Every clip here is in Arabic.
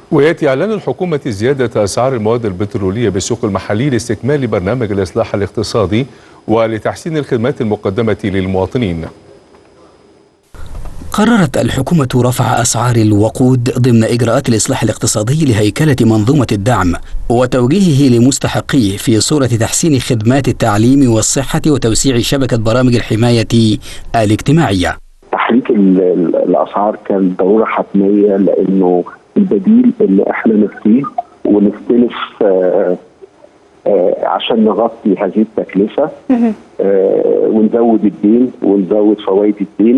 ويأتي إعلان الحكومة زيادة أسعار المواد البترولية بالسوق المحلي لاستكمال برنامج الإصلاح الاقتصادي ولتحسين الخدمات المقدمة للمواطنين. قررت الحكومة رفع أسعار الوقود ضمن إجراءات الإصلاح الاقتصادي لهيكلة منظومة الدعم وتوجيهه لمستحقيه في صورة تحسين خدمات التعليم والصحة وتوسيع شبكة برامج الحماية الاجتماعية. تحريك الأسعار كان ضرورة حتمية، لأنه البديل اللي احنا نفتيه ونستلف عشان نغطي هذه التكلفة ونزود الدين ونزود فوائد الدين،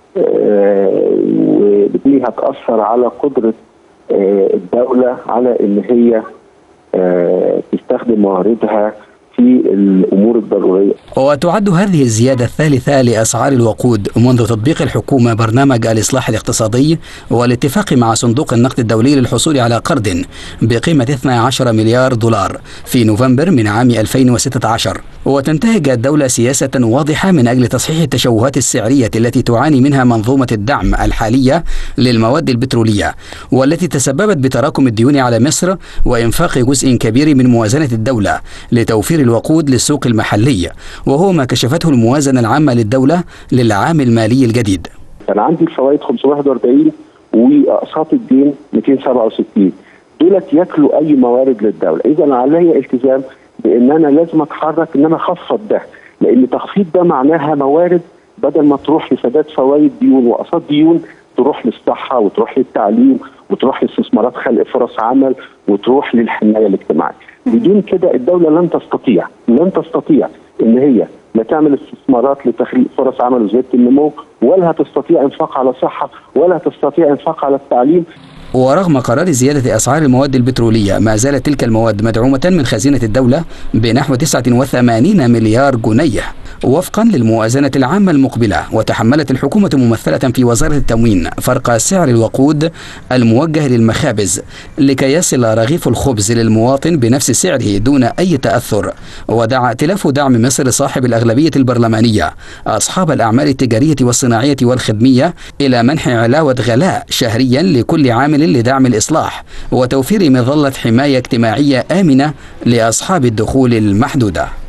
وبالتالي هتأثر على قدرة الدولة على ان هي تستخدم مواردها في الأمور الضرورية. وتعد هذه الزيادة الثالثة لأسعار الوقود منذ تطبيق الحكومة برنامج الإصلاح الاقتصادي والاتفاق مع صندوق النقد الدولي للحصول على قرض بقيمة 12 مليار دولار في نوفمبر من عام 2016. وتنتهج الدولة سياسة واضحة من أجل تصحيح التشوهات السعرية التي تعاني منها منظومة الدعم الحالية للمواد البترولية، والتي تسببت بتراكم الديون على مصر وإنفاق جزء كبير من موازنة الدولة لتوفير الوقود للسوق المحلي، وهو ما كشفته الموازنة العامة للدولة للعام المالي الجديد. كان عندي الفوائد 541 وأقساط الدين 267، دولت ياكلوا أي موارد للدولة. إذا علي التزام بأن أنا لازم أتحرك إن أنا أخفض ده، لأن تخفيض ده معناها موارد بدل ما تروح لسداد فوائد ديون وأقساط ديون تروح للصحة وتروح للتعليم وتروح لاستثمارات خلق فرص عمل وتروح للحماية الاجتماعية. بدون كده الدولة لن تستطيع ان هي لا تعمل استثمارات لتخليق فرص عمل وزيادة النمو، ولا هتستطيع انفاق على الصحة، ولا هتستطيع انفاق على التعليم. ورغم قرار زيادة أسعار المواد البترولية، ما زالت تلك المواد مدعومة من خزينة الدولة بنحو 89 مليار جنيه وفقا للموازنة العامة المقبلة. وتحملت الحكومة ممثلة في وزارة التموين فرق سعر الوقود الموجه للمخابز لكي يصل رغيف الخبز للمواطن بنفس سعره دون أي تأثر. ودعا ائتلاف دعم مصر صاحب الأغلبية البرلمانية أصحاب الأعمال التجارية والصناعية والخدمية إلى منح علاوة غلاء شهريا لكل عامل لدعم الإصلاح وتوفير مظلة حماية اجتماعية آمنة لأصحاب الدخول المحدودة.